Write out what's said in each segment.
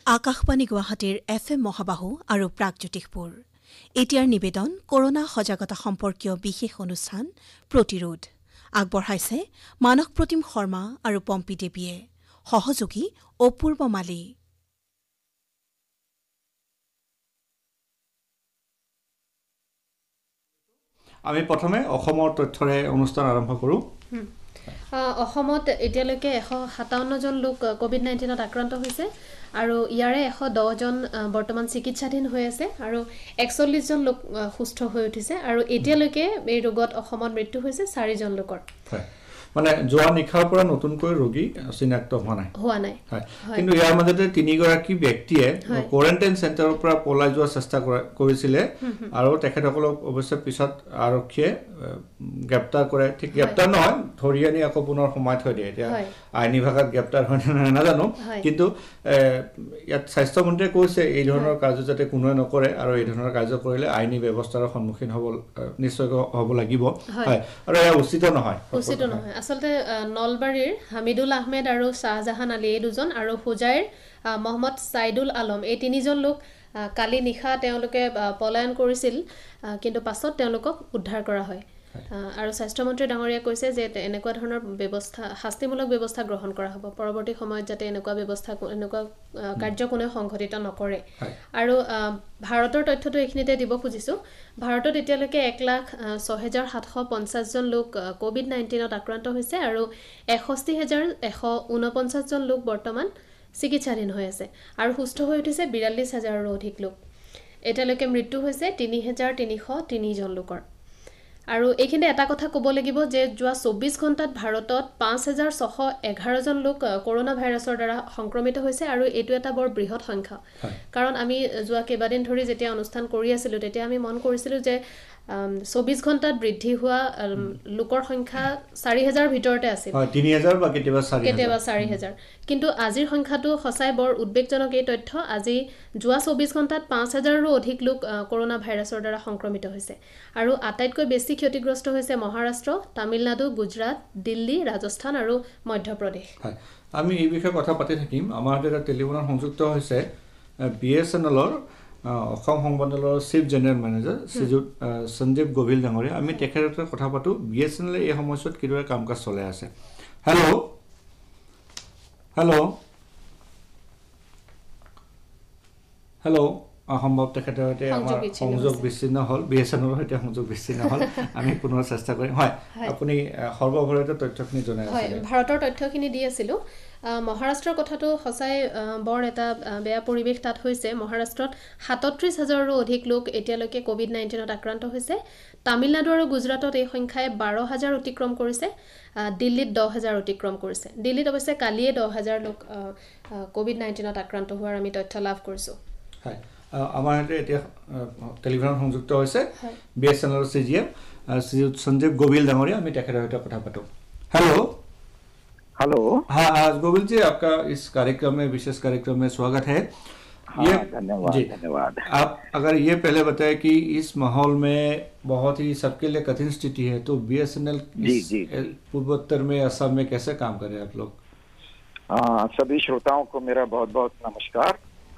আকাশবাণী গুৱাহাটীৰ FM মহাবাহু আৰু প্ৰাগজ্যোতিষপুৰ এতিয়াৰ নিবেদন কৰোনা সজাগতা সম্পৰ্কীয় বিশেষ অনুষ্ঠান প্ৰতিৰোধ আগবঢ়াইছে মানস প্ৰতিম শৰ্মা আৰু পম্পী দেৱীয়ে সহযোগী অপূৰ্ব মালী। আমি প্ৰথমে অসমৰ তথ্যৰে অনুষ্ঠান আৰম্ভ কৰোঁ। অসমত এতিয়ালৈকে 157 জন লোক কোভিড-19ত আক্ৰান্ত হৈছে আৰু ইয়াৰে 110 জন বৰ্তমান চিকিৎসাধীন হৈ আছে আৰু 41 জন লোক সুস্থ হৈ উঠিছে আৰু এতিয়ালৈকে এই ৰোগত অসমত মৃত্যু হৈছে 4 জন লোকৰ। মানে যোৱা নিশাৰ পৰা নতুনকৈ ৰোগী চিনাক্ত হোৱা নাই। কিন্তু ইয়াৰ মাজতে 3 গৰাকী ব্যক্তিয়ে কোৱাৰেণ্টাইন চেণ্টাৰৰ পৰা পলাই যোৱাৰ চেষ্টা কৰিছিলে আৰু তেখেতসকলক অৱশ্যে পিছত আৰক্ষীয়ে গ্ৰেপ্তাৰ কৰে। ঠিক গ্ৰেপ্তাৰ নহয়, ধৰি আনি আকৌ পুনৰ সোমাই থৈ দিয়ে। এতিয়া আইনী ভাষাত গ্ৰেপ্তাৰ হয় নে নাজানো, কিন্তু ইয়াত স্বাস্থ্যমন্ত্ৰীয়ে কৈছে এই ধৰণৰ কাৰ্য যাতে কোনোৱে নকৰে আৰু এই ধৰণৰ কাৰ্য কৰিলে আইনী ব্যৱস্থাৰ সন্মুখীন নিশ্চয় হ'ব লাগিব। আৰু এয়া উচিত নহয়। আচলতে নলবাৰীৰ হামিদুল আহমেদ আৰু শাহজাহান আলী এই দুজন আৰু হুজাইৰ মহম্মদ সাইদুল আলম এই 3 জন লোক কালি নিশা তেওঁলোকে পলায়ন কৰিছিল, কিন্তু পাছত তেওঁলোকক উদ্ধাৰ কৰা হয় আৰু স্বাস্থ্যমন্ত্ৰী ডাঙৰীয়াই কৈছে যে এনেকুৱা ধৰণৰ ব্যৱস্থা শাস্তিমূলক ব্যৱস্থা গ্ৰহণ কৰা হ'ব পৰৱৰ্তী সময়ত যাতে এনেকুৱা কাৰ্য কোনে সংঘটিত নকৰে। আৰু ভাৰতৰ তথ্যটো এইখিনিতে দিব খুজিছোঁ। ভাৰতত এতিয়ালৈকে 1,06,750 জন লোক কোভিড-19ত আক্ৰান্ত হৈছে আৰু 61,149 জন লোক বৰ্তমান চিকিৎসাধীন হৈ আছে আৰু সুস্থ হৈ উঠিছে 42,000ৰো অধিক লোক। এতিয়ালৈকে মৃত্যু হৈছে 3,303 জন লোকৰ। আৰু এইখিনিতে এটা কথা ক'ব লাগিব যে যোৱা 24 ঘণ্টাত ভাৰতত 5,611 জন লোক কৰোনা ভাইৰাছৰ দ্বাৰা সংক্ৰমিত হৈছে আৰু এইটো এটা বৰ বৃহৎ সংখ্যা। কাৰণ আমি যোৱা কেইবাদিন ধৰি যেতিয়া অনুষ্ঠান কৰি আছিলোঁ তেতিয়া আমি মন কৰিছিলোঁ যে 24 ঘণ্টাত বৃদ্ধি হোৱা লোকৰ সংখ্যা 4,000 ভিতৰতে আছিল, 3,000 বা কেতিয়াবা 4,000। কিন্তু আজিৰ সংখ্যাটো সঁচাই বৰ উদ্বেগজনক এই তথ্য। আজি যোৱা 24 ঘণ্টাত 5,000ৰো অধিক লোক কৰোনা ভাইৰাছৰ দ্বাৰা সংক্ৰমিত হৈছে আৰু আটাইতকৈ বেছি ক্ষতিগ্ৰস্ত হৈছে মহাৰাষ্ট্ৰ, তামিলনাডু, গুজৰাট, দিল্লী, ৰাজস্থান আৰু মধ্যপ্ৰদেশ। আমি এই বিষয়ে কথা পাতি থাকিম। আমাৰ এটা টেলিফোনত সংযুক্ত হৈছে BSNLৰ অসম সংমণ্ডলৰ চিফ জেনেৰেল মেনেজাৰ শ্ৰীযুত সঞ্জীৱ গোভিল ডাঙৰীয়া। আমি তেখেতৰ কথা পাতোঁ BSNL এই সময়ছোৱাত কিদৰে কাম কাজ চলাই আছে। হেল্ল' সম্ভৱ তেখেতৰ সৈতে আমাৰ সংযোগ বিচ্ছিন্ন হ'ল, BSNLৰ সৈতে সংযোগ বিচ্ছিন্ন হ'ল। আমি পুনৰ চেষ্টা কৰিম। হয়, আপুনি সৰ্বভাৰতীয় তথ্যখিনি জনাই আছে। ভাৰতৰ তথ্যখিনি দি আছিলোঁ। মহাৰাষ্ট্ৰৰ কথাটো সঁচাই বৰ এটা বেয়া পৰিৱেশ তাত হৈছে। মহাৰাষ্ট্ৰত 37,000ৰো অধিক লোক এতিয়ালৈকে কোভিড-19ত আক্ৰান্ত হৈছে। তামিলনাডু আৰু গুজৰাটত এই সংখ্যাই 12,000 অতিক্ৰম কৰিছে, দিল্লীত 10,000 অতিক্ৰম কৰিছে। দিল্লীত অৱশ্যে কালিয়ে 10,000 লোক কোভিড-19ত আক্ৰান্ত হোৱাৰ আমি তথ্য লাভ কৰিছোঁ। হয়, আমাৰ সৈতে এতিয়া টেলিফোনত সংযুক্ত হৈছে BSNLৰ CGM শ্ৰীযুত সঞ্জীৱ গোভিল ডাঙৰীয়া। আমি তেখেতৰ সৈতে কথা পাতোঁ। हेलो। हाँ गोविल जी, आपका इस कार्यक्रम में विशेष कार्यक्रम में स्वागत है। धन्यवाद। आप अगर ये पहले बताएं कि इस माहौल में बहुत ही सबके लिए कठिन स्थिति है, तो BSNL पूर्वोत्तर में असम में कैसे काम कर रहे हैं आप लोग? सभी श्रोताओं को मेरा बहुत बहुत नमस्कार।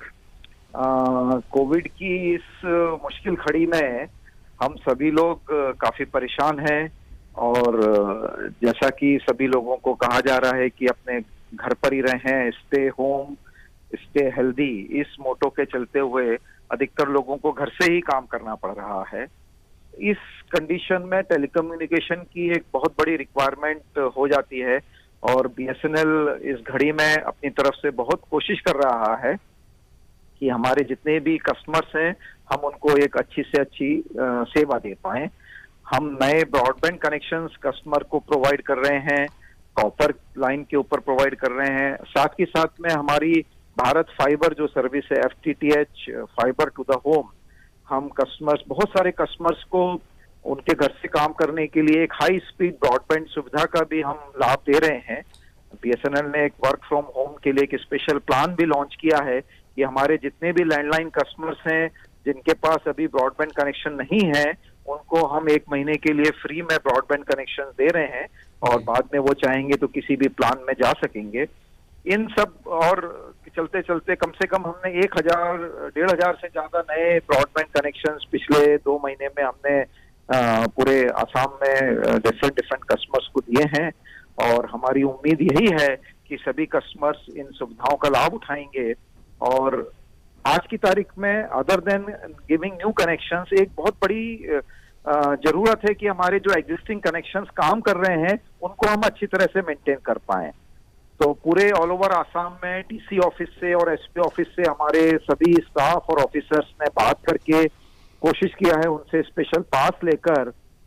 कोविड की इस मुश्किल घड़ी में हम सभी लोग काफी परेशान हैं और जैसा कि सभी लोगों को कहा जा रहा है कि अपने घर पर ही रहें, स्टे होम स्टे हेल्दी, इस मोटो के चलते हुए अधिकतर लोगों को घर से ही काम करना पड़ रहा है। इस कंडीशन में टेलीकम्युनिकेशन की एक बहुत बड़ी रिक्वायरमेंट हो जाती है और BSNL इस घड़ी में अपनी तरफ से बहुत कोशिश कर रहा है कि हमारे जितने भी कस्टमर्स हैं हम उनको एक अच्छी से अच्छी सेवा दे पाएं। हम नए ब्रॉडबैंड कनेक्शंस कस्टमर को प्रोवाइड कर रहे हैं, कॉपर लाइन के ऊपर प्रोवाइड कर रहे हैं। साथ ही साथ में हमारी भारत फाइबर जो सर्विस है FTTH fibre to the home, हम बहुत सारे कस्टमर्स को उनके घर से काम करने के लिए एक हाई स्पीड ब्रॉडबैंड सुविधा का भी हम लाभ दे रहे हैं। BSNL ने एक वर्क फ्रॉम होम के लिए एक स्पेशल प्लान भी लॉन्च किया है कि हमारे जितने भी लैंडलाइन कस्टमर्स हैं जिनके पास अभी ब्रॉडबैंड कनेक्शन नहीं है उनको हम 1 महीने के लिए फ्री में ब्रॉडबैंड कनेक्शन दे रहे हैं और बाद में वो चाहेंगे तो किसी भी प्लान में जा सकेंगे। इन सब और चलते चलते कम से कम हमने 1000-1500 से ज्यादा नए ब्रॉडबैंड कनेक्शंस पिछले 2 महीने में हमने पूरे आसाम में डिफरेंट कस्टमर्स को दिए हैं और हमारी उम्मीद यही है कि सभी कस्टमर्स इन सुविधाओं का लाभ उठाएंगे। और आज की तारीख में other than giving new connections एक बहुत बड़ी जरूरत है कि हमारे जो एग्जिस्टिंग कनेक्शंस काम कर रहे हैं उनको हम अच्छी तरह से मेंटेन कर पाएं। तो पूरे ऑल ओवर आसाम में डीसी ऑफिस से और एसपी ऑफिस से हमारे सभी स्टाफ और ऑफिसर्स ने बात करके कोशिश किया है उनसे स्पेशल पास लेकर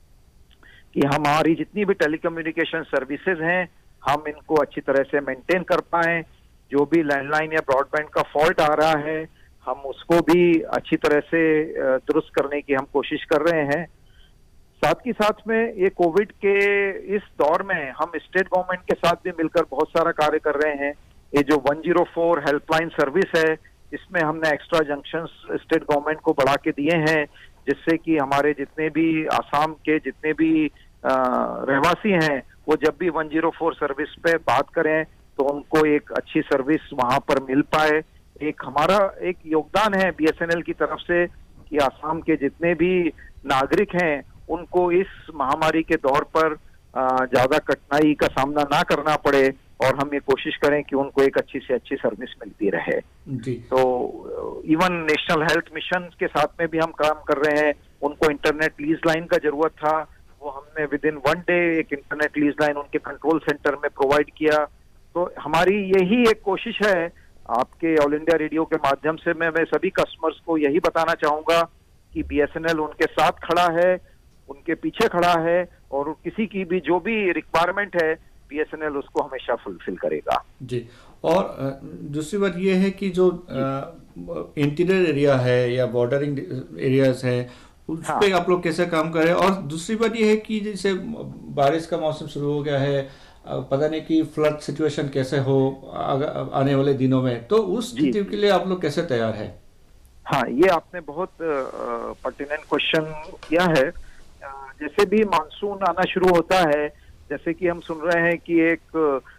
कि हमारी जितनी भी टेलीकम्युनिकेशन सर्विसेज हैं हम इनको अच्छी तरह से मेंटेन कर पाएं। जो भी लैंडलाइन या ब्रॉडबैंड का फॉल्ट आ रहा है हम उसको भी अच्छी तरह से दुरुस्त करने की हम कोशिश कर रहे हैं। साथ ही साथ में ये कोविड के इस दौर में हम स्टेट गवर्नमेंट के साथ भी मिलकर बहुत सारा कार्य कर रहे हैं। ये जो 104 हेल्पलाइन सर्विस है इसमें हमने एक्स्ट्रा जंक्शंस स्टेट गवर्नमेंट को बढ़ा के दिए हैं जिससे कि हमारे जितने भी आसाम के जितने भी रहवासी हैं वो जब भी 104 सर्विस पे बात करें तो उनको एक अच्छी सर्विस वहां पर मिल पाए। एक हमारा एक योगदान है बीएसएनएल की तरफ से कि आसाम के जितने भी नागरिक हैं उनको इस महामारी के दौर पर ज्यादा कठिनाई का सामना ना करना पड़े और हम ये कोशिश करें कि उनको एक अच्छी से अच्छी सर्विस मिलती रहे जी। तो इवन नेशनल हेल्थ मिशन के साथ में भी हम काम कर रहे हैं। उनको इंटरनेट लीज लाइन का जरूरत था, वो हमने विद इन 1 डे एक इंटरनेट लीज लाइन उनके कंट्रोल सेंटर में प्रोवाइड किया। तो हमारी यही एक कोशिश है। आपके ऑल इंडिया रेडियो के माध्यम से मैं सभी कस्टमर्स को यही बताना चाहूंगा कि बीएसएनएल उनके साथ खड़ा है, उनके पीछे खड़ा है और किसी की भी जो भी रिक्वायरमेंट है बीएसएनएल उसको हमेशा फुलफिल करेगा जी। और दूसरी बात ये है कि जो इंटीरियर एरिया है या बॉर्डरिंग एरियाज है उस पे आप लोग कैसे काम कर रहे हैं। और दूसरी बात ये है कि जैसे बारिश का मौसम शुरू हो गया है, पता नहीं कि फ्लड सिचुएशन कैसे हो आने वाले दिनों में, तो उस स्थिति के लिए आप लोग कैसे तैयार है? हाँ, ये आपने बहुत पर्टिनेंट क्वेश्चन किया है। जैसे भी मानसून आना शुरू होता है, जैसे कि हम सुन रहे हैं कि एक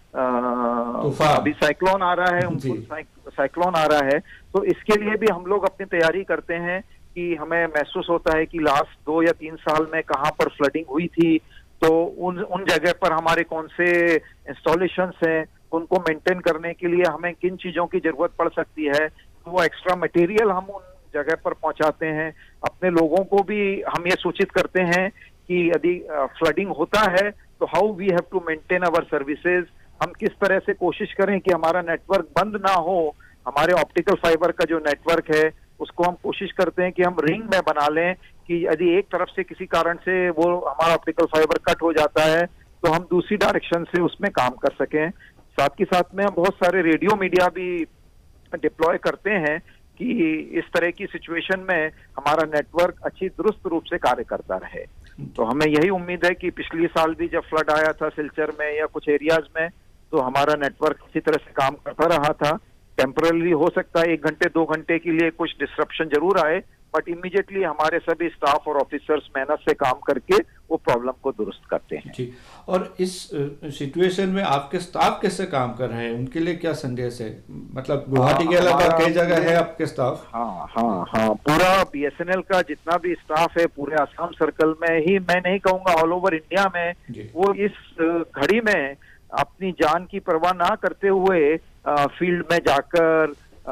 अभी साइक्लोन आ रहा है, साइक्लोन आ रहा है, तो इसके लिए भी हम लोग अपनी तैयारी करते हैं कि हमें महसूस होता है कि लास्ट 2 या 3 साल में कहाँ पर फ्लडिंग हुई थी, तो उन जगह पर हमारे कौन से इंस्टॉलेशंस हैं, उनको मेंटेन करने के लिए हमें किन चीजों की जरूरत पड़ सकती है, तो वो एक्स्ट्रा मटेरियल हम उन जगह पर पहुंचाते हैं। अपने लोगों को भी हम ये सूचित करते हैं कि यदि फ्लडिंग होता है तो how we have to maintain our services. हम किस तरह से कोशिश करें कि हमारा नेटवर्क बंद ना हो। हमारे ऑप्टिकल फाइबर का जो नेटवर्क है उसको हम कोशिश करते हैं कि हम रिंग में बना लें कि यदि एक तरफ से किसी कारण से वो हमारा ऑप्टिकल फाइबर कट हो जाता है तो हम दूसरी डायरेक्शन से उसमें काम कर सकें। साथ ही साथ में हम बहुत सारे रेडियो मीडिया भी डिप्लॉय करते हैं कि इस तरह की सिचुएशन में हमारा नेटवर्क अच्छी दुरुस्त रूप से कार्य करता रहे। तो हमें यही उम्मीद है कि पिछली साल भी जब फ्लड आया था सिलचर में या कुछ एरियाज में, तो हमारा नेटवर्क इसी तरह से काम करता रहा था। टेम्पररी हो सकता है 1 घंटे 2 घंटे के लिए कुछ डिस्ट्रप्शन जरूर आए, बट इमीडिएटली हमारे सभी स्टाफ और ऑफिसर्स मेहनत से काम करके वो प्रॉब्लम को दुरुस्त करते हैं जी। और इस सिचुएशन में आपके स्टाफ कैसे काम कर रहे हैं, उनके लिए क्या संदेश है? मतलब गुवाहाटी के अलावा कई जगह है आपके स्टाफ? हाँ, पूरा बीएसएनएल का जितना भी स्टाफ है पूरे आसाम सर्कल में ही, मैं नहीं कहूंगा ऑल ओवर इंडिया में, वो इस घड़ी में अपनी जान की परवाह ना करते हुए फील्ड में जाकर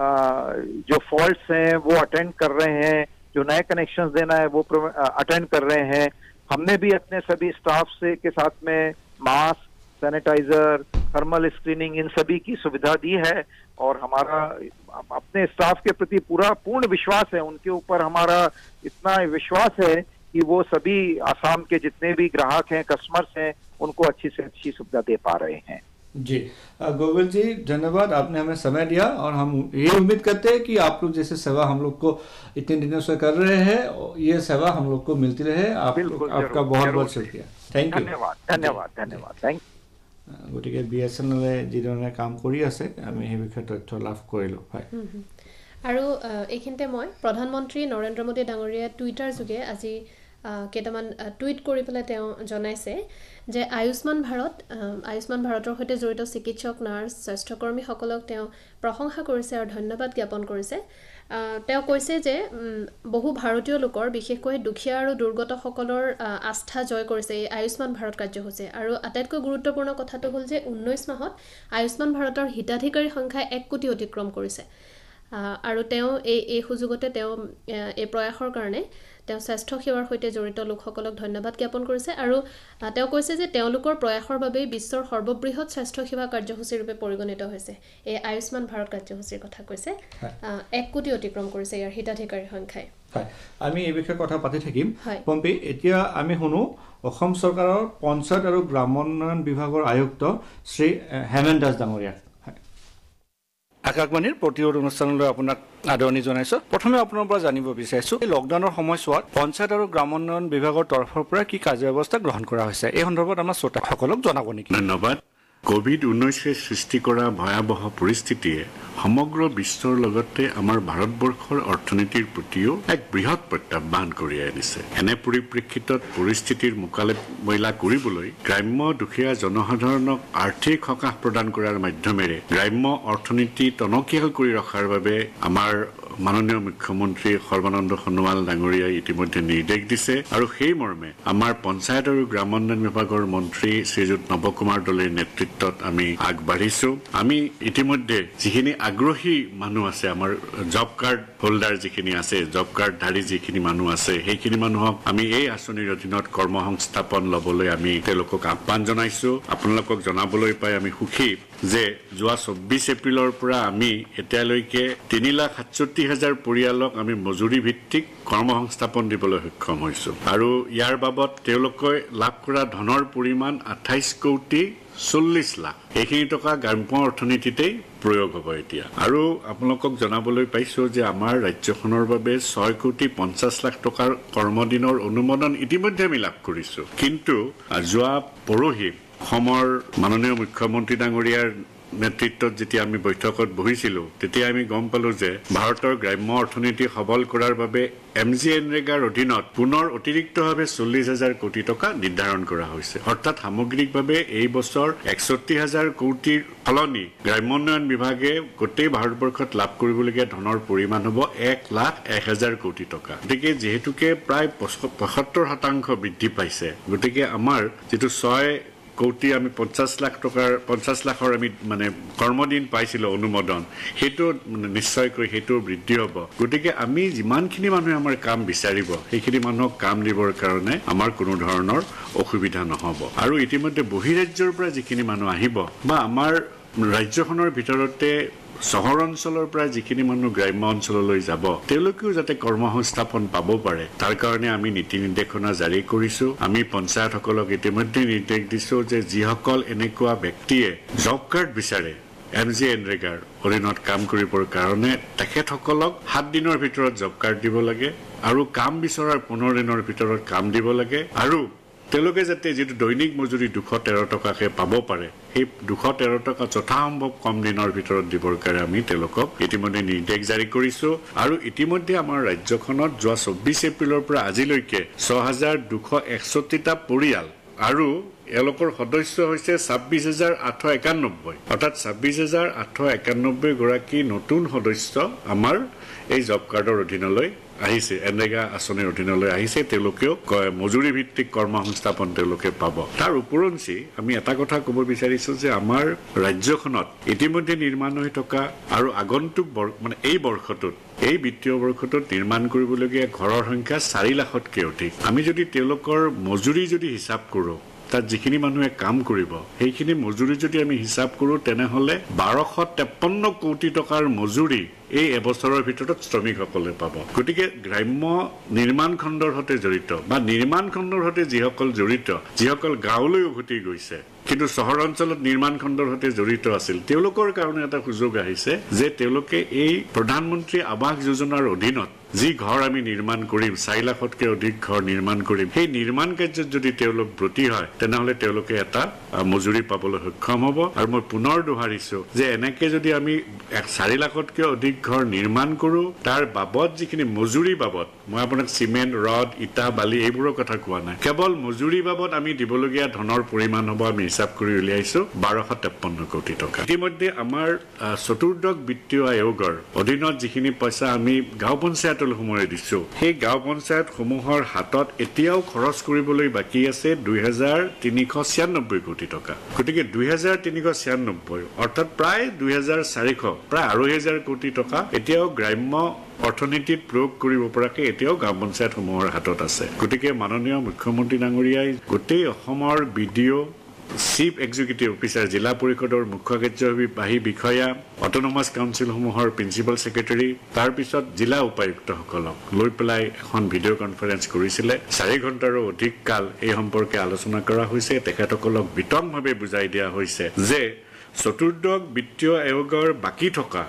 जो फॉल्ट्स हैं वो अटेंड कर रहे हैं, जो नए कनेक्शंस देना है वो अटेंड कर रहे हैं। हमने भी अपने सभी स्टाफ से के साथ में मास्क, सैनिटाइजर, थर्मल स्क्रीनिंग, इन सभी की सुविधा दी है और हमारा अपने स्टाफ के प्रति पूर्ण विश्वास है। उनके ऊपर हमारा इतना विश्वास है कि वो सभी आसाम के जितने भी ग्राहक हैं, कस्टमर्स हैं, उनको अच्छी से अच्छी सुविधा दे पा रहे हैं जी। गोविंद जी, धन्यवाद, आपने हमें समय दिया और हम ये उम्मीद करते हैं कि आप लोग जैसे सेवा हम लोग को इतने दिनों से कर रहे हैं, ये सेवा हम लोग को मिलती रहे। आपका बहुत बहुत शुक्रिया, थैंक यू। धन्यवाद थैंक यू। गतिके बीएसएनएले যিধৰণে কাম কৰি আছে আমি সেই বিষয়ে তথ্য লাভ কৰিলোঁ। হয়, আৰু এইখিনিতে মই প্ৰধানমন্ত্ৰী নৰেন্দ্ৰ মোদী ডাঙৰীয়াই টুইটাৰ যোগে আজি কেইটামান টুইট কৰি পেলাই তেওঁ জনাইছে যে আয়ুষ্মান ভাৰতৰ সৈতে জড়িত চিকিৎসক নাৰ্ছ স্বাস্থ্যকৰ্মীসকলক তেওঁ প্ৰশংসা কৰিছে আৰু ধন্যবাদ জ্ঞাপন কৰিছে তেওঁ কৈছে যে বহু ভাৰতীয় লোকৰ বিশেষকৈ দুখীয়া আৰু দুৰ্গতসকলৰ আস্থা জয় কৰিছে এই আয়ুষ্মান ভাৰত কাৰ্যসূচী আৰু আটাইতকৈ গুৰুত্বপূৰ্ণ কথাটো হ'ল যে 19 মাহত আয়ুষ্মান ভাৰতৰ হিতাধিকাৰী সংখ্যা 1 কোটি অতিক্ৰম কৰিছে আৰু তেওঁ এই সুযোগতে তেওঁ এই প্ৰয়াসৰ কাৰণে তেওঁ স্বাস্থ্য সেৱাৰ সৈতে জড়িত লোকসকলক ধন্যবাদ জ্ঞাপন কৰিছে আৰু তেওঁ কৈছে যে তেওঁলোকৰ প্ৰয়াসৰ বাবে বিশ্বৰ সৰ্ববৃহৎ স্বাস্থ্য সেৱা কাৰ্যসূচীৰ ৰূপে পৰিগণিত হৈছে এই আয়ুষ্মান ভাৰত কাৰ্যসূচীৰ কথা কৈছে 1 কোটি অতিক্ৰম কৰিছে ইয়াৰ হিতাধিকাৰী সংখ্যাই আমি এই বিষয়ে কথা পাতি থাকিম পম্পী এতিয়া আমি শুনো অসম চৰকাৰৰ পঞ্চায়ত আৰু গ্ৰামোন্নয়ন বিভাগৰ আয়ুক্ত শ্ৰী হেমেন দাস ডাঙৰীয়া আকাশবাণীৰ প্ৰতিৰোধ অনুষ্ঠানলৈ আপোনাক আদৰণি জনাইছো প্ৰথমে আপোনাৰ পৰা জানিব বিচাৰিছো এই লকডাউনৰ সময়ছোৱাত পঞ্চায়ত আৰু গ্ৰামোন্নয়ন বিভাগৰ তৰফৰ পৰা কি কাৰ্যব্যৱস্থা গ্ৰহণ কৰা হৈছে এই সন্দৰ্ভত আমাৰ শ্ৰোতাসকলক জনাব নেকি ধন্যবাদ কোভিড-19 সৃষ্টি কৰা ভয়াবহ পৰিস্থিতিয়ে সমগ্ৰ বিশ্বৰ লগতে আমাৰ ভাৰতবৰ্ষৰ অৰ্থনীতিৰ প্ৰতিও এক বৃহৎ প্ৰত্যাহ্বান কঢ়িয়াই আনিছে এনে পৰিপ্ৰেক্ষিতত পৰিস্থিতিৰ মোকাবিলা কৰিবলৈ গ্ৰাম্য দুখীয়া জনসাধাৰণক আৰ্থিক সকাহ প্ৰদান কৰাৰ মাধ্যমেৰে গ্ৰাম্য অৰ্থনীতি টনকিয়াল কৰি ৰখাৰ বাবে আমাৰ মাননীয় মুখ্যমন্ত্ৰী সৰ্বানন্দ সোণোৱাল ডাঙৰীয়াই ইতিমধ্যে নিৰ্দেশ দিছে আৰু সেই মৰ্মে আমাৰ পঞ্চায়ত আৰু গ্ৰামোন্নয়ন বিভাগৰ মন্ত্ৰী শ্ৰীযুত নৱকুমাৰ দলেৰ নেতৃত্বত আমি আগবাঢ়িছো আমি ইতিমধ্যে যিখিনি আগ্ৰহী মানুহ আছে আমাৰ জব কাৰ্ড হোল্ডাৰ যিখিনি আছে জব কাৰ্ডধাৰী যিখিনি মানুহ আছে সেইখিনি মানুহক আমি এই আঁচনিৰ অধীনত কৰ্মসংস্থাপন ল'বলৈ আমি তেওঁলোকক আহ্বান জনাইছো আপোনালোকক জনাবলৈ পাই আমি সুখী যে যোৱা 24 এপ্ৰিলৰ পৰা আমি এতিয়ালৈকে 3,67,000 পৰিয়ালক আমি মজুৰি ভিত্তিক কৰ্মসংস্থাপন দিবলৈ সক্ষম হৈছো আৰু ইয়াৰ বাবদ তেওঁলোকে লাভ কৰা ধনৰ পৰিমাণ 28 কোটি 40 লাখ এইখিনি টকা গ্ৰাম্য অৰ্থনীতিতেই প্ৰয়োগ হ'ব এতিয়া আৰু আপোনালোকক জনাবলৈ পাইছো যে আমাৰ ৰাজ্যখনৰ বাবে 6 কোটি 50 লাখ টকাৰ কৰ্মদিনৰ অনুমোদন ইতিমধ্যে আমি লাভ কৰিছো কিন্তু যোৱা পৰহি অসমৰ মাননীয় মুখ্যমন্ত্ৰী ডাঙৰীয়াৰ নেতৃত্বত যেতিয়া আমি বৈঠকত বহিছিলো তেতিয়া আমি গম পালো যে ভাৰতৰ গ্ৰাম্য অৰ্থনীতি সবল কৰাৰ বাবে MGNREGAৰ অধীনত পুনৰ অতিৰিক্তভাৱে 40,000 কোটি টকা নিৰ্ধাৰণ কৰা হৈছে অৰ্থাৎ সামগ্ৰিকভাৱে এই বছৰ 61,000 কোটিৰ ফলনি গ্ৰাম্যোন্নয়ন বিভাগে গোটেই ভাৰতবৰ্ষত লাভ কৰিবলগীয়া ধনৰ পৰিমাণ হ'ব 1,01,000 কোটি টকা গতিকে যেহেতুকে প্ৰায় 75% বৃদ্ধি পাইছে গতিকে আমাৰ যেটো 6 কোটি আমি 50 লাখ টকাৰ 50 লাখৰ আমি মানে কৰ্মদিন পাইছিল অনুমোদন হেতু নিশ্চয়কৈ হেতু বৃদ্ধি হ'ব গতিকে আমি যিমানখিনি মানুহে আমাৰ কাম বিচাৰিব সেইখিনি মানুহক কাম দিবৰ কাৰণে আমাৰ কোনো ধৰণৰ অসুবিধা নহব আৰু ইতিমধ্যে বহিৰাজ্যৰ পৰা যিখিনি মানুহ আহিব বা আমাৰ ৰাজ্যখনৰ ভিতৰতে চহৰ অঞ্চলৰ পৰা যিখিনি মানুহ গ্ৰাম্য অঞ্চললৈ যাব তেওঁলোকেও যাতে কৰ্মসংস্থাপন পাব পাৰে তাৰ কাৰণে আমি নীতি নিৰ্দেশনা জাৰি কৰিছো আমি পঞ্চায়তসকলক ইতিমধ্যে নিৰ্দেশ দিছো যে যিসকল এনেকুৱা ব্যক্তিয়ে জব কাৰ্ড বিচাৰে MGNREGAৰ অধীনত কাম কৰিবৰ কাৰণে তেখেতসকলক 7 দিনৰ ভিতৰত জব কাৰ্ড দিব লাগে আৰু কাম বিচৰাৰ 15 দিনৰ ভিতৰত কাম দিব লাগে আৰু তেওঁলোকে যাতে যেটো দৈনিক মজুৰি 213 টকাকে পাব পাৰে সেই 213 টকা যথাসম্ভৱ কম দিনৰ ভিতৰত দিবৰ কাৰণে আমি তেওঁলোকক ইতিমধ্যে নিৰ্দেশ জাৰি কৰিছো আৰু ইতিমধ্যে আমাৰ ৰাজ্যখনত যোৱা 24 এপ্ৰিলৰ পৰা আজিলৈকে 6,261টা পৰিয়াল আৰু এলোকৰ সদস্য হৈছে 26,891 অৰ্থাৎ 26,891 গৰাকী নতুন সদস্য আমাৰ এই জব কাৰ্ডৰ অধীনলৈ আহিছে এনৰেগা আঁচনিৰ অধীনলৈ আহিছে তেওঁলোকেও মজুৰি ভিত্তিক কৰ্মসংস্থাপন তেওঁলোকে পাব তাৰ উপৰঞ্চি আমি এটা কথা ক'ব বিচাৰিছো যে আমাৰ ৰাজ্যখনত ইতিমধ্যে নিৰ্মাণ হৈ থকা আৰু আগন্তুক মানে এই বৰ্ষটোত এই বিত্তীয় বৰ্ষটোত নিৰ্মাণ কৰিবলগীয়া ঘৰৰ সংখ্যা 4 লাখতকৈ অধিক আমি যদি তেওঁলোকৰ মজুৰি যদি হিচাপ কৰোঁ তাত যিখিনি মানুহে কাম কৰিব সেইখিনি মজুৰি যদি আমি হিচাপ কৰোঁ তেনেহলে 1253 কোটি টকাৰ মজুৰি এই এবছৰৰ ভিতৰত শ্ৰমিকসকলে পাব গতিকে গ্ৰাম্য নিৰ্মাণ খণ্ডৰ সৈতে জড়িত বা নিৰ্মাণ খণ্ডৰ সৈতে যিসকল জড়িত যিসকল গাঁৱলৈ উভতি গৈছে কিন্তু চহৰ অঞ্চলত নিৰ্মাণ খণ্ডৰ সৈতে জড়িত আছিল তেওঁলোকৰ কাৰণে এটা সুযোগ আহিছে যে তেওঁলোকে এই প্ৰধানমন্ত্ৰী আৱাস যোজনাৰ অধীনত যি ঘৰ আমি নিৰ্মাণ কৰিম 4 লাখতকৈ অধিক ঘৰ নিৰ্মাণ কৰিম সেই নিৰ্মাণ কাৰ্যত যদি তেওঁলোক ব্ৰতী হয় তেনেহলে তেওঁলোকে এটা মজুৰি পাবলৈ সক্ষম হ'ব আৰু মই পুনৰ দোহাৰিছো যে এনেকৈ যদি আমি 4 লাখতকৈ অধিক ঘৰ নিৰ্মাণ কৰো তাৰ বাবদ যিখিনি মজুৰি বাবদ মই আপোনাক সিমেন্ট ৰড ইটা বালি এইবোৰৰ কথা কোৱা নাই কেৱল মজুৰি বাবদ আমি দিবলগীয়া ধনৰ পৰিমাণ হ'ব আমি হিচাপ কৰি উলিয়াইছো 1253 কোটি টকা ইতিমধ্যে আমাৰ চতুৰ্দশ বিত্তীয় আয়োগৰ অধীনত যিখিনি পইচা আমি গাঁও পঞ্চায়তলৈ সোমোৱাই দিছো সেই গাঁও পঞ্চায়ত সমূহৰ হাতত এতিয়াও খৰচ কৰিবলৈ বাকী আছে 2396 কোটি টকা গতিকে 2396 অৰ্থাৎ প্ৰায় 2400 প্ৰায় 2000 কোটি টকা এতিয়াও গ্ৰাম্য অৰ্থনীতিত প্ৰয়োগ কৰিব পৰাকে এতিয়াও গাঁও পঞ্চায়তসমূহৰ হাতত আছে গতিকে মাননীয় মুখ্যমন্ত্ৰী ডাঙৰীয়াই গোটেই অসমৰ বিডিঅ চিফ এক্সিকিউটিভ অফিচাৰ জিলা পৰিষদৰ মুখ্য কাৰ্যবাহী বিষয়া অট'নমাছ কাউন্সিলসমূহৰ প্ৰিন্সিপাল ছেক্ৰেটাৰী তাৰ পিছত জিলা উপায়ুক্তসকলক লৈ পেলাই এখন ভিডিঅ' কনফাৰেন্স কৰিছিলে 4 ঘণ্টাৰো অধিক কাল এই সম্পৰ্কে আলোচনা কৰা হৈছে তেখেতসকলক বিতংভাৱে বুজাই দিয়া হৈছে যে চতুৰ্দশ বিত্তীয় আয়োগৰ বাকি থকা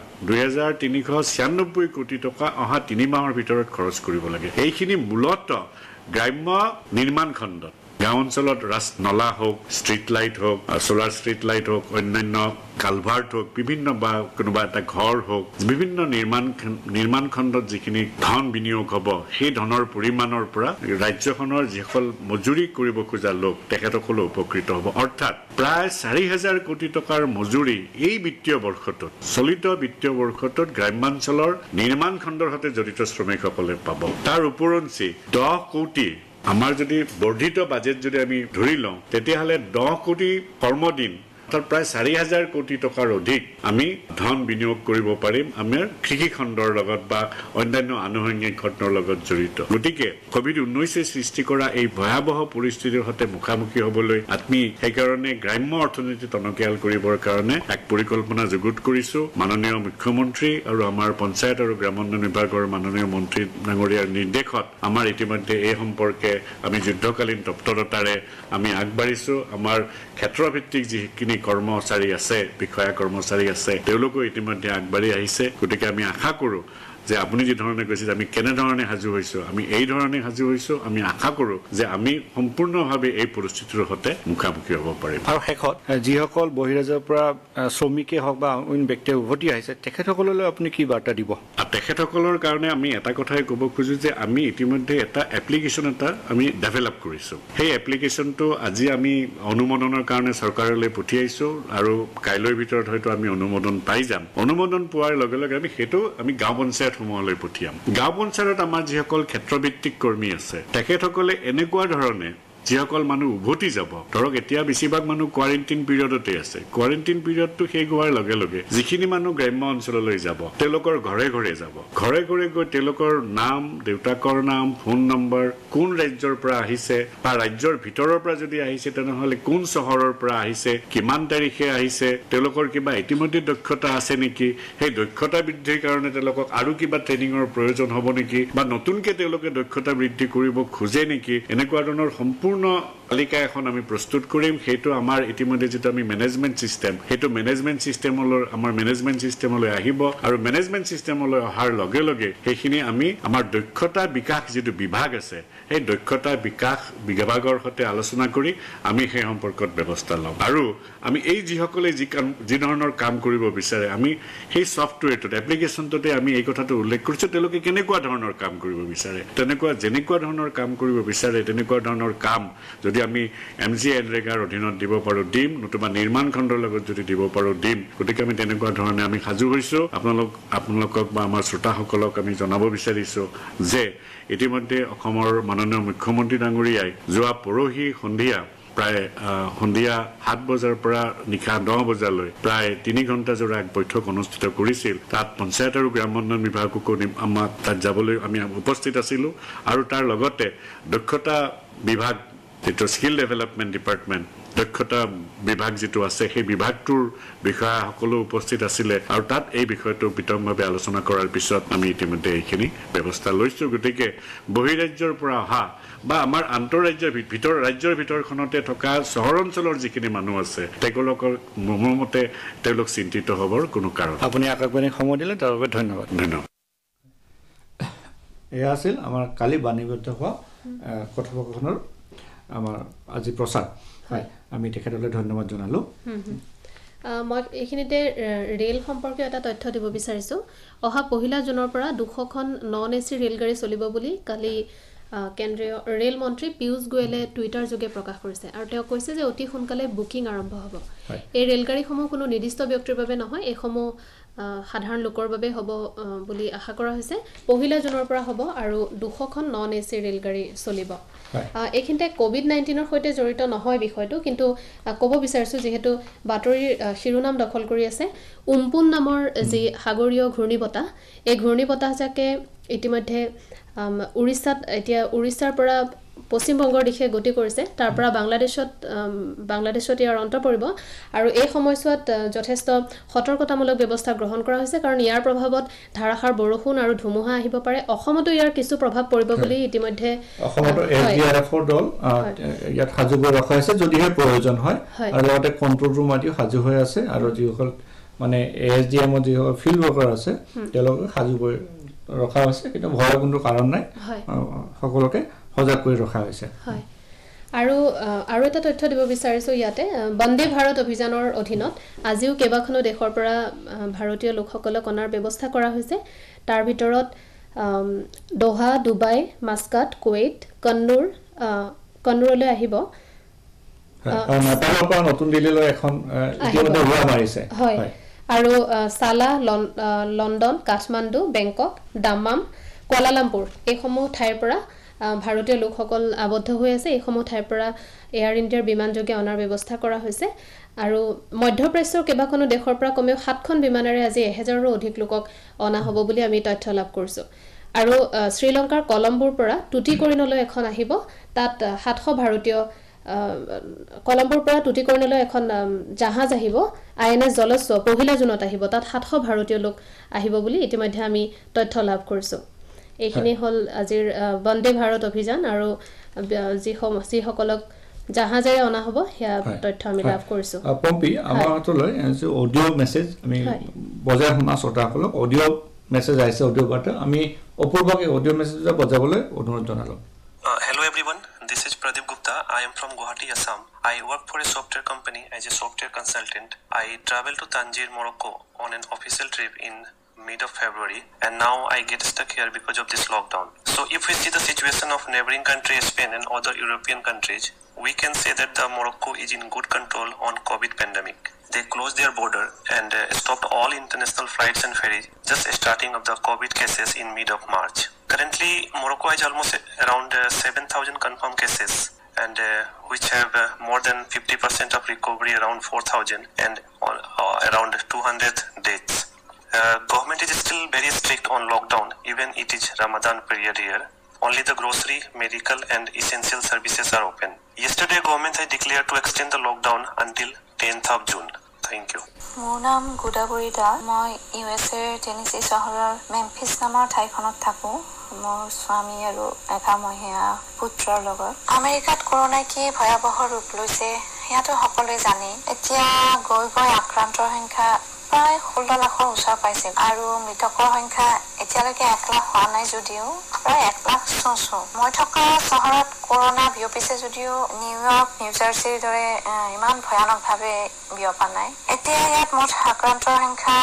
2396 কোটি টকা অহা 3 মাহৰ ভিতৰত খৰচ কৰিব লাগে এইখিনি মূলতঃ গ্ৰাম্য নিৰ্মাণ খণ্ডত গাঁও অঞ্চলত নলা হোক ষ্ট্ৰীট লাইট হোক সোলাৰ ষ্ট্ৰীট লাইট হোক অন্যান্য কালভাৰ্ট হোক বিভিন্ন বা কোনোবা এটা ঘৰ হোক বিভিন্ন নিৰ্মাণ খণ্ডত যিখিনি ধন বিনিয়োগ হ'ব সেই ধনৰ পৰিমাণৰ পৰা ৰাজ্যখনৰ যিসকল মজুৰি কৰিব খোজা লোক তেখেতসকলো উপকৃত হ'ব অৰ্থাৎ প্ৰায় 4000 কোটি টকাৰ মজুৰি এই বিত্তীয় বৰ্ষটোত চলিত বিত্তীয় বৰ্ষটোত গ্ৰাম্যাঞ্চলৰ নিৰ্মাণ খণ্ডৰ সৈতে জড়িত শ্ৰমিকসকলে পাব তাৰ উপৰঞ্চি 10 কোটি আমাৰ যদি বৰ্ধিত বাজেট যদি আমি ধৰি লওঁ তেতিয়াহ'লে 10 কোটি কৰ্মদিন অৰ্থাৎ প্ৰায় 4000 কোটি টকাৰ অধিক আমি ধন বিনিয়োগ কৰিব পাৰিম আমাৰ কৃষি খণ্ডৰ লগত বা অন্যান্য আনুষংগিক খণ্ডৰ লগত জড়িত গতিকে কোভিড-19 সৃষ্টি কৰা এই ভয়াৱহ পৰিস্থিতিৰ সৈতে মুখামুখি হ'বলৈ আমি সেইকাৰণে গ্ৰাম্য অৰ্থনীতি টনকিয়াল কৰিবৰ কাৰণে এক পৰিকল্পনা যুগুত কৰিছো মাননীয় মুখ্যমন্ত্ৰী আৰু আমাৰ পঞ্চায়ত আৰু গ্ৰামোন্নয়ন বিভাগৰ মাননীয় মন্ত্ৰী ডাঙৰীয়াৰ নিৰ্দেশত আমাৰ ইতিমধ্যে এই সম্পৰ্কে আমি যুদ্ধকালীন তৎপৰতাৰে আমি আগবাঢ়িছো আমাৰ ক্ষেত্ৰভিত্তিক যিখিনি কৰ্মচাৰী আছে বিষয়া কৰ্মচাৰী আছে তেওঁলোকো ইতিমধ্যে আগবাঢ়ি আহিছে গতিকে আমি আশা কৰো যে আপুনি যি ধৰণে কৈছে আমি কেনে ধৰণে হাজু হৈছো আমি এই ধৰণে হাজু হৈছো আমি আশা কৰো যে আমি সম্পূৰ্ণভাৱে এই পৰিস্থিতিৰ সৈতে মুখামুখি হ'ব পাৰিম আৰু শেষত যিসকল বহিৰাজ্যৰ পৰা শ্ৰমিকে হওক বা অইন ব্যক্তিয়ে উভতি আহিছে তেখেতসকললৈ আপুনি কি বাৰ্তা দিব তেখেতসকলৰ কাৰণে আমি এটা কথাই ক'ব খোজো যে আমি ইতিমধ্যে এটা এপ্লিকেশ্যন এটা আমি ডেভেলপ কৰিছো সেই এপ্লিকেশ্যনটো আজি আমি অনুমোদনৰ কাৰণে চৰকাৰলৈ পঠিয়াইছো আৰু কাইলৈৰ ভিতৰত হয়তো আমি অনুমোদন পাই যাম অনুমোদন পোৱাৰ লগে লগে আমি সেইটো আমি গাঁও পঞ্চায়ত সমূহলৈ পঠিয়াম গাঁও পঞ্চায়তত আমাৰ যিসকল ক্ষেত্ৰভিত্তিক কৰ্মী আছে তেখেতসকলে এনেকুৱা ধৰণে যিসকল মানুহ উভতি যাব ধৰক এতিয়া বেছিভাগ মানুহ কোৱাৰেণ্টাইন পিৰিয়ডতে আছে কোৱাৰেণ্টাইন পিৰিয়ডটো শেষ হোৱাৰ লগে লগে যিখিনি মানুহ গ্ৰাম্য অঞ্চললৈ যাব তেওঁলোকৰ ঘৰে ঘৰে যাব ঘৰে ঘৰে গৈ তেওঁলোকৰ নাম দেউতাকৰ নাম ফোন নম্বৰ কোন ৰাজ্যৰ পৰা আহিছে বা ৰাজ্যৰ ভিতৰৰ পৰা যদি আহিছে তেনেহ'লে কোন চহৰৰ পৰা আহিছে কিমান তাৰিখে আহিছে তেওঁলোকৰ কিবা ইতিমধ্যে দক্ষতা আছে নেকি সেই দক্ষতা বৃদ্ধিৰ কাৰণে তেওঁলোকক আৰু কিবা ট্ৰেইনিঙৰ প্ৰয়োজন হ'ব নেকি বা নতুনকৈ তেওঁলোকে দক্ষতা বৃদ্ধি কৰিব খোজে নেকি এনেকুৱা ধৰণৰ সম্পূৰ্ণ তালিকা এখন আমি প্ৰস্তুত কৰিম সেইটো আমাৰ ইতিমধ্যে যেটো আমি মেনেজমেন্ট সিস্টেম সেইটো মেনেজমেন্ট সিস্টেমলৈ আমাৰ মেনেজমেন্ট সিস্টেমলৈ আহিব আৰু মেনেজমেন্ট সিস্টেমলৈ অহাৰ লগে লগে সেইখিনি আমি আমাৰ দক্ষতা বিকাশ যেটো বিভাগ আছে সেই দক্ষতা বিকাশ বিভাগৰ সৈতে আলোচনা কৰি আমি সেই সম্পৰ্কত ব্যৱস্থা লম আৰু আমি এই যিসকলে যি ধৰণৰ কাম কৰিব বিচাৰে আমি সেই সফটৱেৰটোত এপ্লিকেশ্যনটোতে আমি এই কথাটো উল্লেখ কৰিছো তেওঁলোকে কেনেকুৱা ধৰণৰ কাম কৰিব বিচাৰে যেনেকুৱা ধৰণৰ কাম কৰিব বিচাৰে তেনেকুৱা ধৰণৰ কাম যদি আমি MGNREGAৰ অধীনত দিব পাৰো দিম নতুবা নিৰ্মাণ খণ্ডৰ লগত যদি দিব পাৰো দিম গতিকে আমি তেনেকুৱা ধৰণে আমি সাজু হৈছো আপোনালোকক বা আমাৰ শ্ৰোতাসকলক আমি জনাব বিচাৰিছো যে ইতিমধ্যে অসমৰ মাননীয় মুখ্যমন্ত্ৰী ডাঙৰীয়াই যোৱা পৰহি সন্ধিয়া প্ৰায় সন্ধিয়া 7 বজাৰ পৰা নিশা 9 বজালৈ প্ৰায় 3 ঘণ্টা জোৰা এক বৈঠক অনুষ্ঠিত কৰিছিল তাত পঞ্চায়ত আৰু গ্ৰামোন্নয়ন বিভাগকো আমাক তাত যাবলৈ আমি উপস্থিত আছিলো আৰু তাৰ লগতে দক্ষতা বিভাগ যেটো স্কিল ডেভেলপমেন্ট ডিপাৰ্টমেন্ট দক্ষতা বিভাগ যেটো আছে সেই বিভাগটোৰ বিষয়া সকলো উপস্থিত আছিলে আৰু তাত এই বিষয়টো বিতংভাৱে আলোচনা কৰাৰ পিছত আমি ইতিমধ্যে এইখিনি ব্যৱস্থা লৈছো গতিকে বহিৰাজ্যৰ পৰা অহা বা আমাৰ আন্তঃৰাজ্যৰ ৰাজ্যৰ ভিতৰখনতে থকা চহৰ অঞ্চলৰ যিখিনি মানুহ আছে তেওঁলোকৰ মতে তেওঁলোক চিন্তিত হ'বৰ কোনো কাৰণ আপুনি আকাশবাণীক সময় দিলে তাৰ বাবে ধন্যবাদ এয়া আছিল আমাৰ কালি বাণীবদ্ধ হোৱা কথোপকথনৰ আমাৰ আজি প্ৰচাৰ হয় আমি তেখেতলৈ ধন্যবাদ জনালো মই এইখিনিতে ৰেল সম্পৰ্কীয় এটা তথ্য দিব বিচাৰিছোঁ অহা 1 জুনৰ পৰা 200খন নন এচি ৰেলগাড়ী চলিব বুলি কালি কেন্দ্ৰীয় ৰেল মন্ত্ৰী পীয়ুষ গোয়েলে টুইটাৰ যোগে প্ৰকাশ কৰিছে আৰু তেওঁ কৈছে যে অতি সোনকালে বুকিং আৰম্ভ হ'ব এই ৰেলগাড়ীসমূহ কোনো নিৰ্দিষ্ট ব্যক্তিৰ বাবে নহয় এইসমূহ সাধাৰণ লোকৰ বাবে হ'ব বুলি আশা কৰা হৈছে 1 জুনৰ পৰা হ'ব আৰু 200খন নন এচি ৰেলগাড়ী চলিব এইখিনিতে কোভিড-19ৰ সৈতে জড়িত নহয় বিষয়টো কিন্তু ক'ব বিচাৰিছোঁ যেহেতু বাতৰিৰ শিৰোনাম দখল কৰি আছে উম্পুন নামৰ যি সাগৰীয় ঘূৰ্ণীবতাহ এই ঘূৰ্ণীবতাহজাকে ইতিমধ্যে উৰিষ্যাৰ পৰা পশ্চিম বংগৰ দিশে গতি কৰিছে তাৰ পৰা বাংলাদেশত ইয়াৰ অন্ত পৰিব আৰু এই সময়ছোৱাত যথেষ্ট সতৰ্কতামূলক ব্যৱস্থা গ্ৰহণ কৰা হৈছে কাৰণ ইয়াৰ প্ৰভাৱত ধাৰাসাৰ বৰষুণ আৰু ধুমুহা আহিব পাৰে অসমতো ইয়াৰ কিছু প্ৰভাৱ পৰিব বুলি ইতিমধ্যে অসমতো এছডিআৰএফৰ দল ইয়াত সাজু কৰি ৰখা হৈছে যদিহে প্ৰয়োজন হয় আৰু লগতে কন্ট্ৰল ৰুম আদি সাজু হৈ আছে আৰু যিসকল মানে এছডিএমৰ যিসকল ফিল্ড ৱৰ্কাৰ আছে তেওঁলোকে সাজু কৰি ৰখা হৈছে কিন্তু ভয়ৰ কোনো কাৰণ নাই সকলোকে সজাগ কৰি ৰখা হৈছে হয় আৰু এটা তথ্য দিব বিচাৰিছো ইয়াতে বন্দে ভাৰত অভিযানৰ অধীনত আজিও কেইবাখনো দেশৰ পৰা ভাৰতীয় লোকসকলক অনাৰ ব্যৱস্থা কৰা হৈছে তাৰ ভিতৰত দোহা ডুবাই মাস্কাট কুৱেইট কন্নুৰলৈ আহিব নেপালৰ পৰা নতুন দিল্লীলৈ এখন ইতিমধ্যে হোৱা মাৰিছে হয় আৰু Salalah London Kathmandu Bangkok Dammam Kuala Lumpur এইসমূহ ঠাইৰ পৰা ভাৰতীয় লোকসকল আবদ্ধ হৈ আছে এইসমূহ ঠাইৰ পৰা এয়াৰ ইণ্ডিয়াৰ বিমানযোগে অনাৰ ব্যৱস্থা কৰা হৈছে আৰু মধ্যপ্ৰাচ্যৰ কেইবাখনো দেশৰ পৰা কমেও 7খন বিমানেৰে আজি 1000ৰো অধিক লোকক অনা হ'ব বুলি আমি তথ্য লাভ কৰিছোঁ আৰু শ্ৰীলংকাৰ কলম্বোৰ পৰা টুটিকৰিণলৈ এখন আহিব তাত 700 ভাৰতীয় কলম্বোৰ পৰা টুটিকৰিণলৈ এখন জাহাজ আহিব আইএনএছ জলস্ব 1 জুনত আহিব তাত 700 ভাৰতীয় লোক আহিব বুলি ইতিমধ্যে আমি তথ্য লাভ কৰিছোঁ এইখিনি হল আজিৰ বন্দে ভাৰত অভিযান আৰু যিসকলক জাহাজেৰে অনা হ'ব সেয়া তথ্য আমি লাভ কৰিছোঁ পম্পি আমাৰ হাতলৈ অডিঅ' মেছেজ আমি বজাই শুনা শ্ৰোতাসকলক অডিঅ' মেছেজ আহিছে অডিঅ' বাৰ্তা আমি অপূৰ্বকে অডিঅ' মেছেজ বজাবলৈ অনুৰোধ জনালোঁ Hello everyone, this is Pradeep Gupta. I am from Guwahati, Assam. I work for a software company as a software consultant. I traveled to Tangier, Morocco on an official trip in mid of February and now I get stuck here because of this lockdown. So if we see the situation of neighboring country Spain and other European countries, we can say that the Morocco is in good control on COVID pandemic. They closed their border and stopped all international flights and ferries just starting of the COVID cases in mid of March. Currently, Morocco has almost around 7,000 confirmed cases and which have more than 50% of recovery around 4,000 and around 200 deaths. Government is still very strict on lockdown even it is Ramadan period here. Only the grocery, medical and essential services are open. Yesterday government has declared to extend the lockdown until 10th of June. Thank you. মোৰ নাম গুদাবৰী দা মই ইউএছএৰ Tennessee চহৰৰ Memphis নামৰ ঠাইখনত থাকোঁ মোৰ স্বামী আৰু একামহীয়া পুত্ৰৰ লগত আমেৰিকাত কৰোনাই কি ভয়াৱহ ৰূপ লৈছে সেয়াতো সকলোৱে জানে এতিয়া গৈ আক্ৰান্তৰ সংখ্যা প্ৰায় 16 লাখৰ ওচৰ পাইছে আৰু মৃতকৰ সংখ্যা এতিয়ালৈকে 1 লাখ হোৱা নাই যদিও প্ৰায় 1 লাখ চুঁচো মই থকা চহৰত কৰোনা বিয়পিছে যদিও নিউয়ৰ্ক নিউজাৰ্চিৰ দৰে ইমান ভয়ানকভাৱে বিয়পা নাই এতিয়া ইয়াত মুঠ আক্ৰান্তৰ সংখ্যা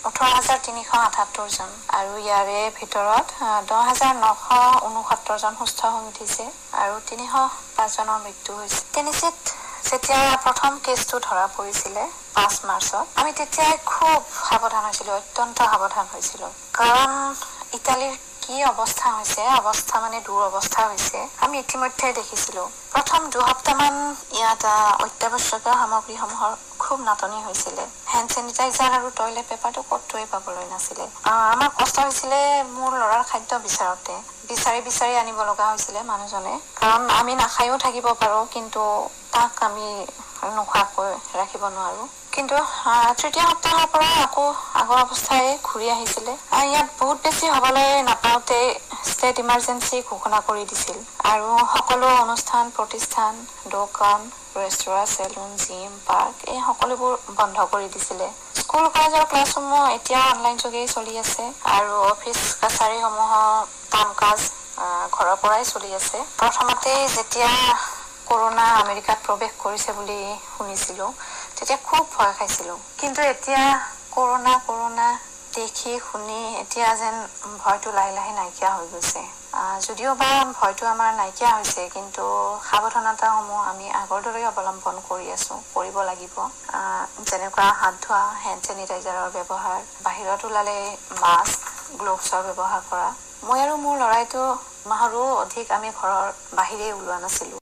18,378 জন আৰু ইয়াৰে ভিতৰত 10,969 জন সুস্থ হৈ উঠিছে আৰু 305 জনৰ মৃত্যু হৈছে টেনেচিত যেতিয়া প্ৰথম কেছটো ধৰা পৰিছিলে 5 মাৰ্চত আমি তেতিয়া খুব সাৱধান হৈছিলোঁ অত্যন্ত সাৱধান হৈছিলোঁ কাৰণ ইটালীৰ কি অৱস্থা হৈছে অৱস্থা মানে দুৰৱস্থা হৈছে আমি ইতিমধ্যে দেখিছিলোঁ প্ৰথম 2 সপ্তাহমান ইয়াত অত্যাৱশ্যকীয় সামগ্ৰীসমূহৰ খুব নাটনি হৈছিলে হ্যান্ড স্যানিটাইজাৰ আৰু টয়লেট পেপাৰটো ক'তোৱে পাবলৈ নাছিলে আমাৰ কষ্ট হৈছিলে মোৰ ল'ৰাৰ খাদ্য বিচাৰি আনিব লগা হৈছিলে মানুহজনে কাৰণ আমি নাখায়ও থাকিব পাৰো কিন্তু তাক আমি নোখোৱাকৈ ৰাখিব নোৱাৰো কিন্তু তৃতীয় সপ্তাহৰ পৰা আকৌ আগৰ অৱস্থায় ঘূৰি আহিছিলে ইয়াত বহুত বেছি হ'বলৈ নাপাওঁতে ষ্টেট ইমাৰ্জেঞ্চি ঘোষণা কৰি দিছিল আৰু সকলো অনুষ্ঠান প্ৰতিষ্ঠান দোকান ৰেষ্টুৰেণ্ট সেলুন জিম পাৰ্ক এই সকলোবোৰ বন্ধ কৰি দিছিলে স্কুল কলেজৰ ক্লাছসমূহ এতিয়া অনলাইন যোগেই চলি আছে আৰু অফিচ কাছাৰীসমূহ কাম কাজ ঘৰৰ পৰাই চলি আছে প্ৰথমতে যেতিয়া কৰোনা আমেৰিকাত প্ৰৱেশ কৰিছে বুলি শুনিছিলো তেতিয়া খুব ভয় খাইছিলো কিন্তু এতিয়া কৰোনা দেখি শুনি এতিয়া যেন ভয়টো লাহে লাহে নাইকিয়া হৈ গৈছে যদিও বা ভয়টো আমাৰ নাইকিয়া হৈছে কিন্তু সাৱধানতাসমূহ আমি আগৰ দৰে অৱলম্বন কৰিব লাগিব যেনেকুৱা হাত ধোৱা হেণ্ড চেনিটাইজাৰৰ ব্যৱহাৰ বাহিৰত ওলালে মাস্ক গ্লোভছৰ ব্যৱহাৰ কৰা মই আৰু মোৰ লৰাইটো মাহৰো অধিক আমি ঘৰৰ বাহিৰে ওলোৱা নাছিলো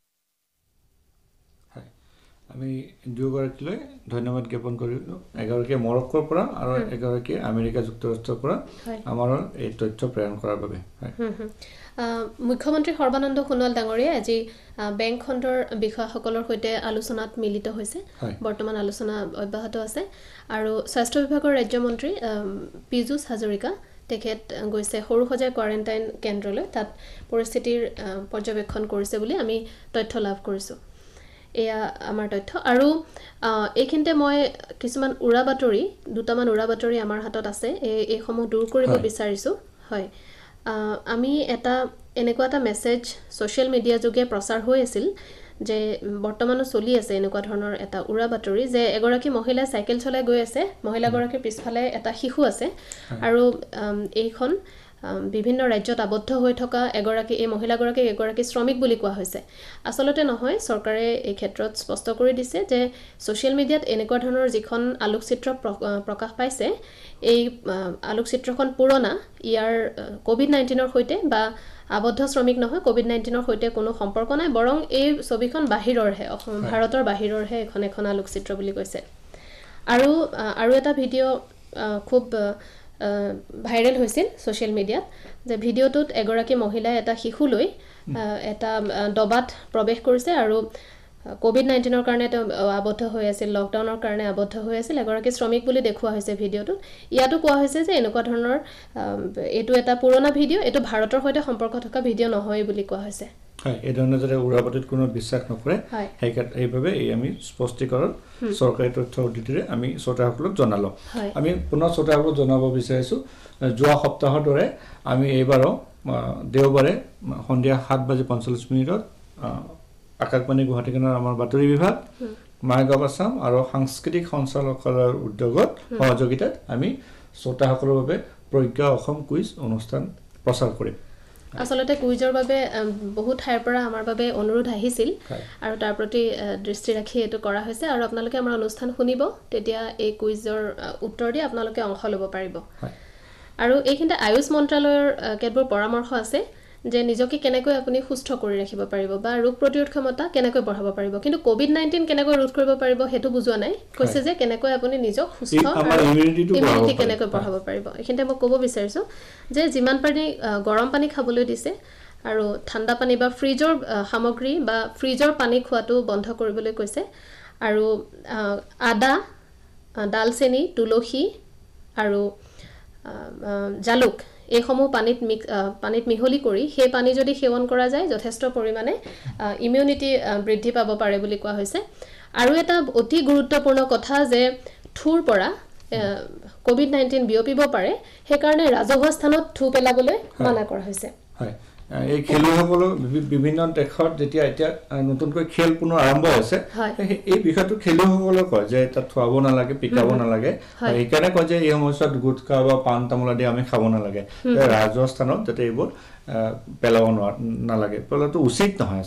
আমি দুগৰাকীলৈ ধন্যবাদ জ্ঞাপন কৰিলোঁ এগৰাকী মৰক্কোৰ পৰা আৰু এগৰাকী আমেৰিকা যুক্তৰাষ্ট্ৰৰ পৰা আমাৰ এই তথ্য প্ৰেৰণ কৰাৰ বাবে মুখ্যমন্ত্ৰী সৰ্বানন্দ সোণোৱাল ডাঙৰীয়াই আজি বেংক খণ্ডৰ বিষয়াসকলৰ সৈতে আলোচনাত মিলিত হৈছে বৰ্তমান আলোচনা অব্যাহত আছে আৰু স্বাস্থ্য বিভাগৰ ৰাজ্যমন্ত্ৰী পীযুষ হাজৰিকা তেখেত গৈছে সৰুসজাই কোৱাৰেণ্টাইন কেন্দ্ৰলৈ তাত পৰিস্থিতিৰ পৰ্যবেক্ষণ কৰিছে বুলি আমি তথ্য লাভ কৰিছোঁ এয়া আমাৰ তথ্য আৰু এইখিনিতে মই কিছুমান দুটামান উৰা বাতৰি আমাৰ হাতত আছে এইসমূহ দূৰ কৰিব বিচাৰিছোঁ হয় আমি এনেকুৱা এটা মেছেজ ছ'চিয়েল মিডিয়া যোগে প্ৰচাৰ হৈ আছিল যে বৰ্তমানো চলি আছে এনেকুৱা ধৰণৰ এটা উৰা বাতৰি যে এগৰাকী মহিলাই চাইকেল চলাই গৈ আছে মহিলাগৰাকীৰ পিছফালে এটা শিশু আছে আৰু এইখন বিভিন্ন ৰাজ্যত আবদ্ধ হৈ থকা এই মহিলাগৰাকীক এগৰাকী শ্ৰমিক বুলি কোৱা হৈছে আসলতে নহয় চৰকাৰে এই ক্ষেত্ৰত স্পষ্ট কৰি দিছে যে ছ'চিয়েল মিডিয়াত এনেকুৱা ধৰণৰ যিখন আলোকচিত্ৰ প্ৰকাশ পাইছে এই আলোকচিত্ৰখন পুৰণা ইয়াৰ কোভিড-19ৰ সৈতে বা আবদ্ধ শ্ৰমিক নহয় কোভিড-19ৰ সৈতে কোনো সম্পৰ্ক নাই বৰং এই ছবিখন বাহিৰৰহে ভাৰতৰ বাহিৰৰহে এখন আলোকচিত্ৰ বুলি কৈছে আৰু এটা ভিডিঅ' খুব ভাইৰেল হৈছিল ছ'চিয়েল মিডিয়াত যে ভিডিঅ'টোত এগৰাকী মহিলাই এটা শিশুলৈ এটা ডবাত প্ৰৱেশ কৰিছে আৰু কোভিড-19ৰ কাৰণে আবদ্ধ হৈ আছিল লকডাউনৰ কাৰণে আবদ্ধ হৈ আছিল এগৰাকী শ্ৰমিক বুলি দেখুওৱা হৈছে ভিডিঅ'টোত ইয়াতো কোৱা হৈছে যে এনেকুৱা ধৰণৰ এইটো এটা পুৰণা ভিডিঅ' এইটো ভাৰতৰ সৈতে সম্পৰ্ক থকা ভিডিঅ' নহয় বুলি কোৱা হৈছে এই ধৰণৰ যাতে উৰাবাতৰিত কোনো বিশ্বাস নকৰে সেইবাবে আমি স্পষ্টীকৰণ চৰকাৰী তথ্য উদ্ধৃতিৰে আমি শ্ৰোতাসকলক জনালো আমি পুনৰ শ্ৰোতাসকলক জনাব বিচাৰিছোঁ যোৱা সপ্তাহৰ দৰে আমি এইবাৰো দেওবাৰে সন্ধিয়া 7:45 আকাশবাণী গুৱাহাটী কেন্দ্ৰৰ আমাৰ বাতৰি বিভাগ মাইগভ আছাম আৰু সাংস্কৃতিক সঞ্চালকালয়ৰ উদ্যোগত সহযোগিতাত আমি শ্ৰোতাসকলৰ বাবে প্ৰজ্ঞা অসম কুইজ অনুষ্ঠান প্ৰচাৰ কৰিম আসলতে কুইজৰ বাবে বহুত ঠাইৰ পৰা আমাৰ বাবে অনুৰোধ আহিছিল আৰু তাৰ প্ৰতি দৃষ্টি ৰাখি এইটো কৰা হৈছে আৰু আপোনালোকে আমাৰ অনুষ্ঠান শুনিব তেতিয়া এই কুইজৰ উত্তৰ দি আপোনালোকে অংশ ল'ব পাৰিব আৰু এইখিনিতে আয়ুষ মন্ত্ৰালয়ৰ কেতবোৰ পৰামৰ্শ আছে যে নিজকে কেনেকৈ আপুনি সুস্থ কৰি ৰাখিব পাৰিব বা ৰোগ প্ৰতিৰোধ ক্ষমতা কেনেকৈ বঢ়াব পাৰিব কিন্তু কোভিড-19 কেনেকৈ ৰোধ কৰিব পাৰিব হেতু বুজোৱা নাই কৈছে যে কেনেকৈ আপুনি নিজক সুস্থ আৰু ইমিউনিটি কেনেকৈ বঢ়াব পাৰিব এইখিনিতে মই ক'ব বিচাৰিছোঁ যে যিমান পাৰি গৰম পানী খাবলৈ দিছে আৰু ঠাণ্ডা পানী বা ফ্ৰিজৰ সামগ্ৰী বা ফ্ৰিজৰ পানী খোৱাটো বন্ধ কৰিবলৈ কৈছে আৰু আদা ডালচেনি তুলসী আৰু জালুক এইসমূহ পানীত মিহলি কৰি সেই পানী যদি সেৱন কৰা যায় যথেষ্ট পৰিমাণে ইমিউনিটি বৃদ্ধি পাব পাৰে বুলি কোৱা হৈছে আৰু এটা অতি গুৰুত্বপূৰ্ণ কথা যে থুৰ পৰা কোভিড-19 বিয়পিব পাৰে সেইকাৰণে ৰাজহুৱা স্থানত থু পেলাবলৈ মানা কৰা হৈছে এই খেলুৱৈসকলৰ বিভিন্ন দেশত যেতিয়া এতিয়া নতুনকৈ খেল পুনৰ আৰম্ভ হৈছে এই বিষয়টো খেলুৱৈসকলে কয় যে তাত থুৱাব নালাগে পিকাব নালাগে সেইকাৰণে কয় যে এই সময়ছোৱাত গুটখা বা পাণ তামোল আদি আমি খাব নালাগে ৰাজহুৱা স্থানত যাতে এইবোৰ পেলাব নালাগে পেলোৱাটো উচিত নহয়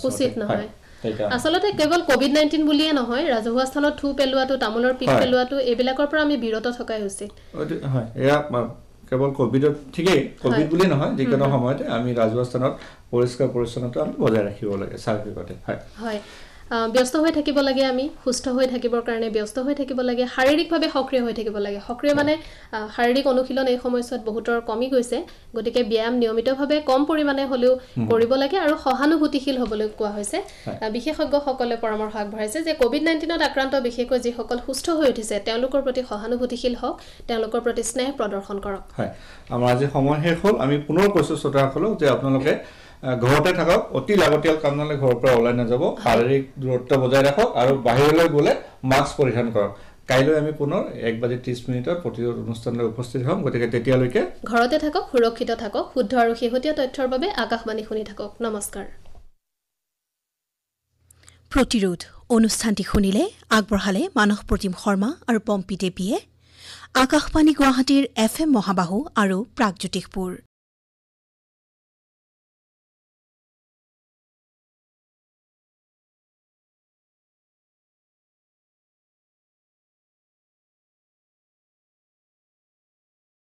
আসলতে কেৱল কোভিড-19 বুলিয়ে নহয় ৰাজহুৱা স্থানত থু পেলোৱাটো তামোলৰ পিক পেলোৱাটো এইবিলাকৰ পৰা আমি বিৰত থকাই উচিত হয় এয়া কেৱল কোভিডত ঠিকেই কোভিড বুলি নহয় যিকোনো সময়তে আমি ৰাজহুৱা স্থানত পৰিষ্কাৰ পৰিচ্ছন্নতা আমি বজাই ৰাখিব লাগে স্বাভাৱিকতে হয় ব্যস্ত হৈ থাকিব লাগে আমি সুস্থ হৈ থাকিবৰ কাৰণে ব্যস্ত হৈ থাকিব লাগে শাৰীৰিকভাৱে সক্ৰিয় হৈ থাকিব লাগে সক্ৰিয় মানে শাৰীৰিক অনুশীলন এই সময়ছোৱাত বহুতৰ কমি গৈছে গতিকে ব্যায়াম নিয়মিতভাৱে কম পৰিমাণে হ'লেও কৰিব লাগে আৰু সহানুভূতিশীল হ'বলৈ কোৱা হৈছে বিশেষজ্ঞসকলে পৰামৰ্শ আগবঢ়াইছে যে কোভিড-19ত আক্ৰান্ত বিশেষকৈ যিসকল সুস্থ হৈ উঠিছে তেওঁলোকৰ প্ৰতি সহানুভূতিশীল হওক তেওঁলোকৰ প্ৰতি স্নেহ প্ৰদৰ্শন কৰক হয় আমাৰ আজি সময় শেষ হ'ল আমি পুনৰ কৈছোঁ শ্ৰোতাসকলক যে আপোনালোকে ঘৰতে থাকক অতি লাগতিয়াল কাম নহ'লে ঘৰৰ পৰা ওলাই নাযাব শাৰীৰিক দূৰত্ব বজাই ৰাখক আৰু বাহিৰলৈ গ'লে মাস্ক পৰিধান কৰক কাইলৈ আমি পুনৰ 1:30 প্ৰতিৰোধ অনুষ্ঠানলৈ উপস্থিত হ'ম গতিকে তেতিয়ালৈকে ঘৰতে থাকক সুৰক্ষিত থাকক শুদ্ধ আৰু শেহতীয়া তথ্যৰ বাবে আকাশবাণী শুনি থাকক নমস্কাৰ প্ৰতিৰোধ অনুষ্ঠানটি শুনিলে আগবঢ়ালে মানস প্ৰতিম শৰ্মা আৰু পম্পী দেৱীয়ে আকাশবাণী গুৱাহাটীৰ FM মহাবাহু আৰু প্ৰাগজ্যোতিষপুৰ